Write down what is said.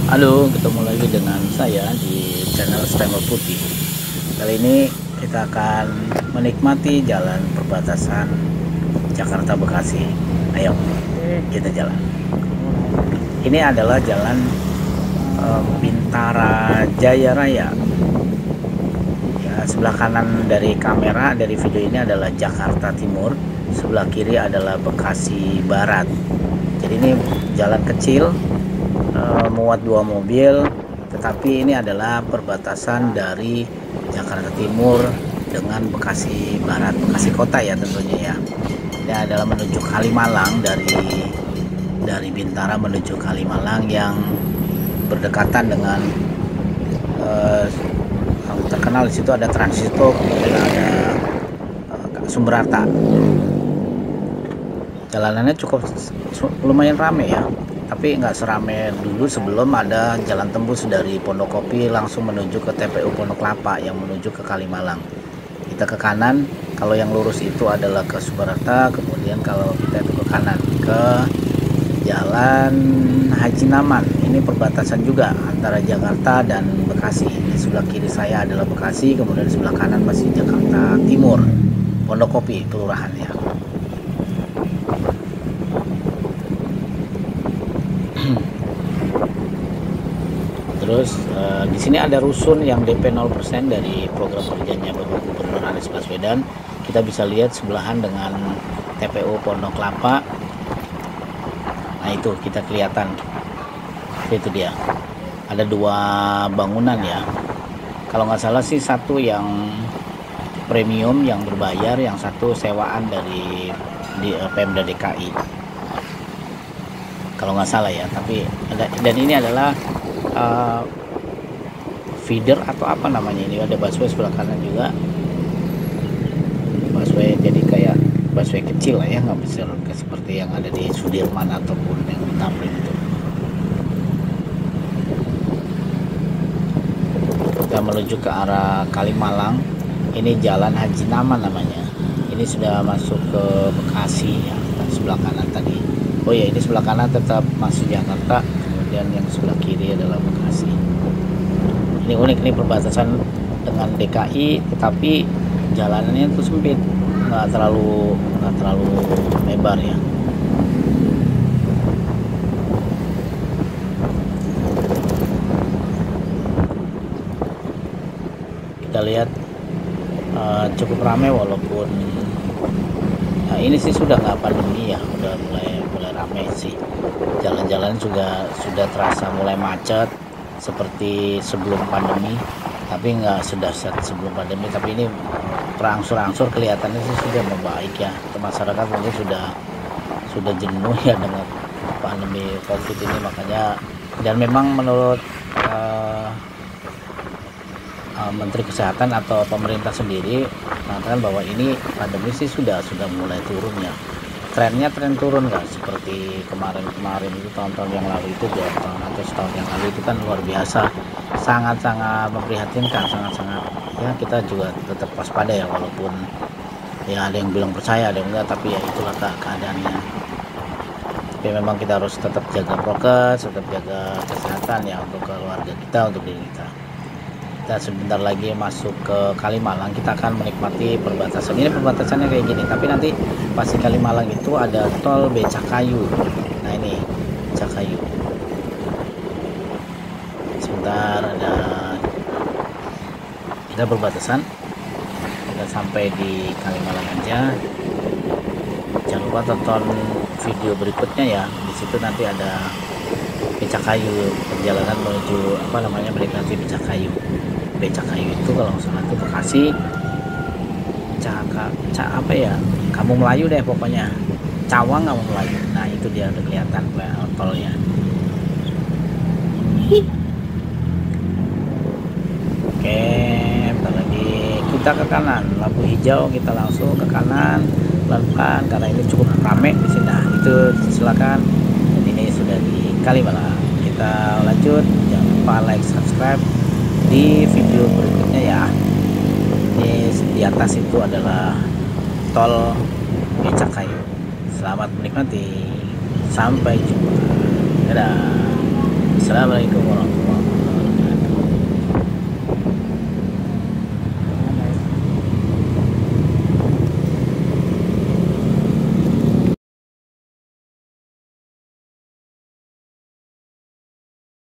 Halo, ketemu lagi dengan saya di channel Stempel Putih. Kali ini kita akan menikmati jalan perbatasan Jakarta Bekasi. Ayo, kita jalan. Ini adalah jalan Bintara Jaya Raya. Ya, sebelah kanan dari kamera dari video ini adalah Jakarta Timur, sebelah kiri adalah Bekasi Barat. Jadi ini jalan kecil, muat 2 mobil, tetapi ini adalah perbatasan dari Jakarta Timur dengan Bekasi Barat, Bekasi Kota ya tentunya ya. Ini adalah menuju Kalimalang, dari Bintara menuju Kalimalang yang berdekatan dengan yang terkenal di situ ada Transito, kemudian ada Sumberarta. Jalanannya cukup lumayan rame ya, tapi nggak serame dulu sebelum ada jalan tembus dari Pondokopi langsung menuju ke TPU Pondok Kelapa yang menuju ke Kalimalang. Kita ke kanan, kalau yang lurus itu adalah ke Sumberarta, kemudian kalau kita itu ke kanan ke Jalan Haji Naman. Ini perbatasan juga antara Jakarta dan Bekasi. Di sebelah kiri saya adalah Bekasi, kemudian di sebelah kanan masih Jakarta Timur, Pondokopi kelurahannya. Terus di sini ada rusun yang DP 0% dari program kerjanya Bapak Gubernur Anies Baswedan. Kita bisa lihat sebelahan dengan TPU Pondok Kelapa. Nah itu kita kelihatan, itu dia. Ada 2 bangunan ya. Kalau nggak salah sih satu yang premium yang berbayar, yang satu sewaan dari Pemda DKI. Kalau nggak salah ya. Tapi dan ini adalah feeder atau apa namanya, ini ada busway sebelah kanan juga, busway jadi kayak busway kecil lah ya, nggak besar seperti yang ada di Sudirman ataupun yang di Tamrin itu. Kita menuju ke arah Kalimalang. Ini Jalan Haji Naman namanya. Ini sudah masuk ke Bekasi ya, sebelah kanan tadi. Oh ya, ini sebelah kanan tetap masih Jakarta, kemudian yang sebelah kiri adalah Bekasi. Ini unik nih, perbatasan dengan DKI tetapi jalanannya itu sempit, nggak terlalu lebar ya. Kita lihat cukup ramai walaupun ini sih sudah nggak pandemi ya, udah mulai ramai sih. Jalan-jalan juga sudah terasa mulai macet seperti sebelum pandemi, tapi nggak sudah sebelum pandemi, tapi ini berangsur-angsur kelihatannya sih sudah membaik ya. Masyarakat mungkin sudah jenuh ya dengan pandemi COVID ini, makanya, dan memang menurut Menteri Kesehatan atau pemerintah sendiri mengatakan bahwa ini pandemi sih sudah mulai turun ya. Tren turun, nggak seperti kemarin itu, tahun-tahun yang lalu itu, 2 tahun atau setahun yang lalu itu kan luar biasa, sangat-sangat memprihatinkan, sangat-sangat ya. Kita juga tetap waspada ya, walaupun ya ada yang bilang percaya, ada yang enggak, tapi ya itulah keadaannya. Tapi memang kita harus tetap jaga prokes, tetap jaga kesehatan ya, untuk keluarga kita, untuk diri kita. Kita sebentar lagi masuk ke Kalimalang, kita akan menikmati perbatasan. Ini perbatasannya kayak gini, tapi nanti pas di Kalimalang itu ada tol Becakayu. Nah ini Becakayu. Sebentar, ada kita perbatasan, kita sampai di Kalimalang aja. Jangan lupa tonton video berikutnya ya, di situ nanti ada Becakayu, perjalanan menuju menikmati Becakayu. Becakayu itu kalau nggak salah itu Bekasi, apa ya, Kampung Melayu deh pokoknya, Cawang Kampung Melayu. Nah itu dia udah kelihatan tolnya. Oke, bentar lagi kita ke kanan, lampu hijau kita langsung ke kanan pelan-pelan karena ini cukup ramai di sini. Nah itu silakan, dan ini sudah di Kalimalang. Kita lanjut, jangan lupa like, subscribe di video berikutnya ya. Ini di atas itu adalah tol Becakayu. Selamat menikmati, sampai jumpa, dadah. Assalamualaikum warahmatullahi wabarakatuh.